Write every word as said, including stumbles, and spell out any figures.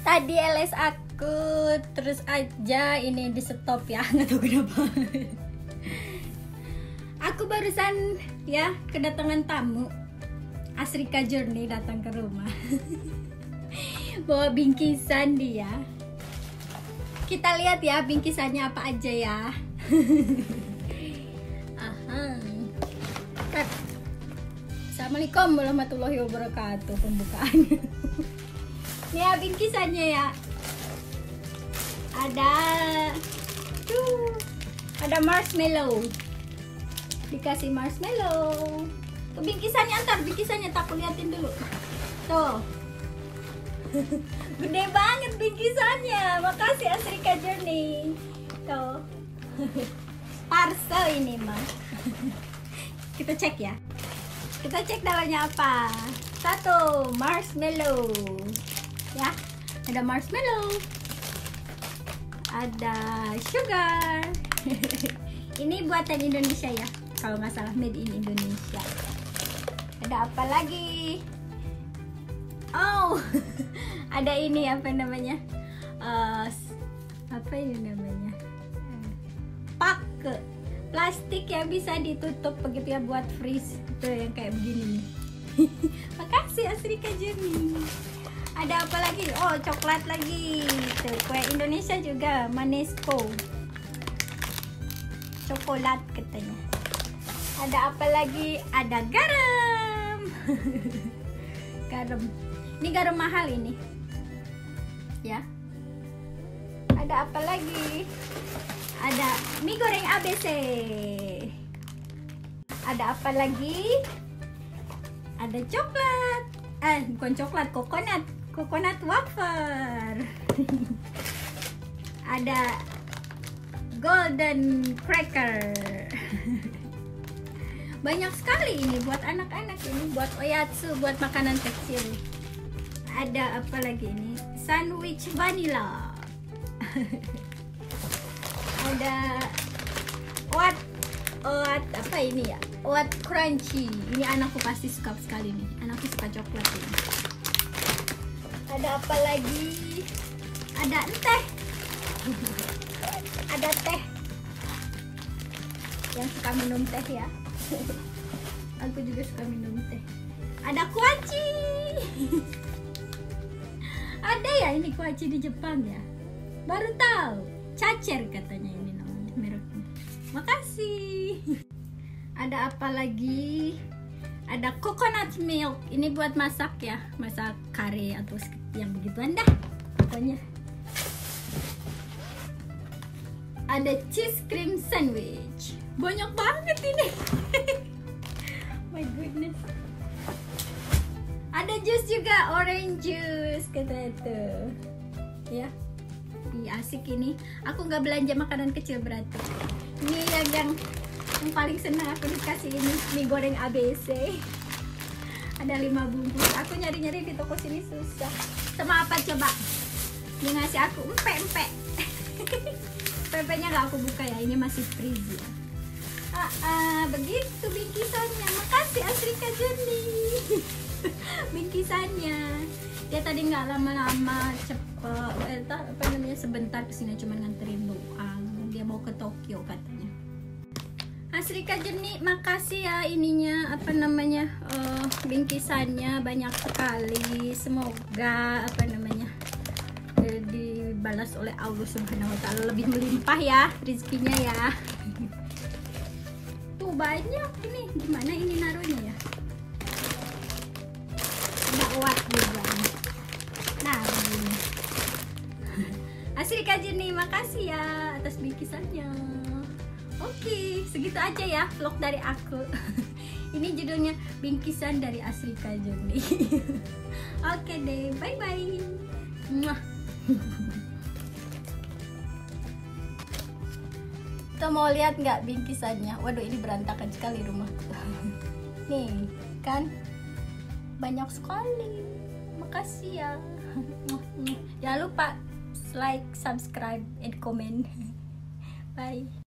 Tadi L S aku terus aja ini di stop ya, nggak tahu kenapa. Aku barusan ya kedatangan tamu. Asrika Journey datang ke rumah. Bawa bingkisan dia. Kita lihat ya bingkisannya apa aja ya. Aha. Kat. Assalamualaikum warahmatullahi wabarakatuh. Pembukaan. Ini ya bingkisannya ya. Ada tuh, ada marshmallow. Dikasih marshmallow. Tuh bingkisannya, antar bingkisannya tak liatin dulu. Tuh. Gede banget bingkisannya. Makasih Asrika Journey. Tuh. Parcel ini mah. Kita cek ya. Kita cek dalamnya apa. Satu, marshmallow. Ya, ada marshmallow. Ada sugar. Ini buatan Indonesia ya. Kalau nggak salah made in Indonesia. Ada apa lagi? Oh, ada ini apa namanya? Uh, apa ini namanya? Pak plastik yang bisa ditutup begitu ya buat freeze. Tuh yang kayak begini nih. Makasih Asrika Journey. Ada apa lagi? Oh, coklat lagi. Tuh, kue Indonesia juga, Manesco. Coklat katanya. Ada apa lagi? Ada garam. Garam. Ini garam mahal ini. Ya. Ada apa lagi? Ada mie goreng A B C. Ada apa lagi? Ada coklat. Eh, bukan coklat, coconut. Coconut wafer. Ada golden cracker. Banyak sekali ini buat anak-anak, ini buat oyatsu, buat makanan kecil. Ada apa lagi ini? Sandwich vanilla. Ada what what apa ini ya? What crunchy. Ini anakku pasti suka sekali nih. Anakku suka coklat ini. Ada apa lagi? Ada teh. Ada teh. Yang suka minum teh ya. Aku juga suka minum teh. Ada kuaci. Ada ya ini kuaci di Jepang ya. Baru tahu. Cacer katanya ini namanya mereknya. Makasih. Ada apa lagi? Ada coconut milk. Ini buat masak ya, masak kare atau yang begituan dah pokoknya. Ada cheese cream sandwich. Banyak banget ini. My goodness. Ada jus juga, orange juice kata itu. Ya. Ih, asik ini. Aku nggak belanja makanan kecil berarti. Ini yang yang, yang paling senang aku dikasih ini mie goreng A B C. Ada lima bungkus. Aku nyari-nyari di toko sini susah. Sama apa coba? Dia ngasih aku empek-empek. Empek-empeknya nggak aku buka ya. Ini masih freeze ya. Ah, ah, begitu bingkisannya. Makasih Asrika Journey. Bingkisannya. Dia tadi nggak lama-lama, cepet. Eh, apa namanya sebentar kesini cuma nganterin doang. Dia mau ke Tokyo katanya. Asrika Journey, makasih ya ininya apa namanya uh, bingkisannya banyak sekali. Semoga apa namanya eh, dibalas oleh Allah Subhanahu Wa Taala lebih melimpah ya rezekinya ya. Tuh banyak ini. Gimana ini naruhnya ya? Ada uat juga. Nah begini. Asrika Journey, makasih ya atas bingkisannya. Oke, segitu aja ya vlog dari aku. Ini judulnya bingkisan dari Asrika Journey. Oke deh, bye bye. Muah. Kita mau lihat nggak bingkisannya? Waduh, ini berantakan sekali rumahku. Nih, kan banyak sekali. Makasih ya. Jangan lupa like, subscribe, and comment. Bye.